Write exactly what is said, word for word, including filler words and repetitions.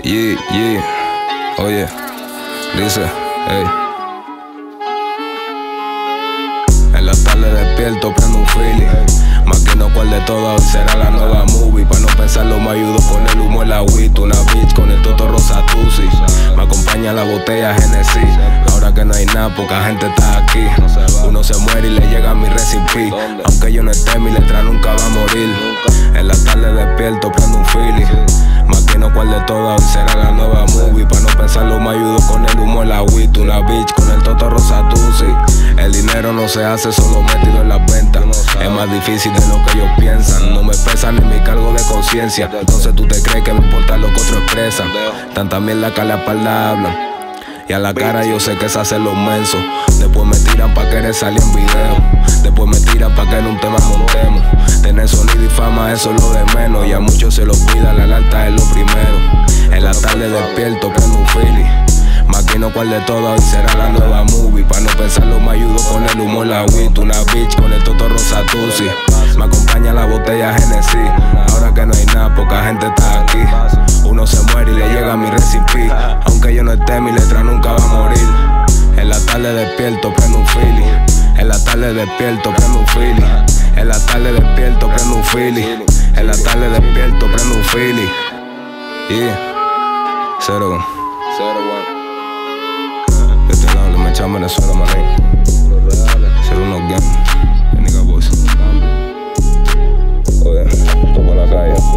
Yeah, yeah, oye, dice, hey. En la tarde despierto, prendo un feeling. Maquino cual de todas, hoy será la nueva movie. Pa' no pensarlo me ayudo con el humo en la WIT. Una bitch con el toto rosa tusi. Me acompaña la botella Genesis. Ahora que no hay nada, poca gente está aquí. Uno se muere y le llega mi recipe. Aunque yo no esté, mi letra nunca va a morir. En la tarde despierto, prendo un feeling. Maquino cual de todas, hoy será la nueva movie. Pa' no pensarlo me ayudo con el humo en la WIT. Una bitch con el toto rosa tusi. El dinero no se hace solo metido en las ventas. Es más difícil de lo que ellos piensan. No me pesa ni mi cargo de conciencia. Entonces tú te crees que me importa lo que otros expresan. Tanta mierda que a la espalda hablan y a la cara yo sé que se hacen los mensos. Después me tiran pa' querer salir en video. Después me tiran pa' que en un tema montemos. Tener sonido y fama, eso es lo de menos. Y a muchos se los cuida, la alta es lo primero. En la tarde despierto, prendo un feeling. Maquino cual de todas, hoy será la nueva movie. Pa' no pensarlo me ayudo con el humo en la WIT. Una bitch con el toto rosa tusi. Me acompaña la botella Genesis. Ahora que no hay nada, poca gente está aquí. Uno se muere y le llega mi recipe. Aunque yo no esté, mi letra nunca va a morir. En la tarde despierto, prendo un feeling. En la tarde despierto, prendo un feeling. En la tarde despierto, prendo un feeling. En la tarde despierto, prendo un feeling. Yeah, cero, cero, one. De este lado le me echan Venezuela, mané. Ser unos gang, nigga boys. Oye, toco la calle.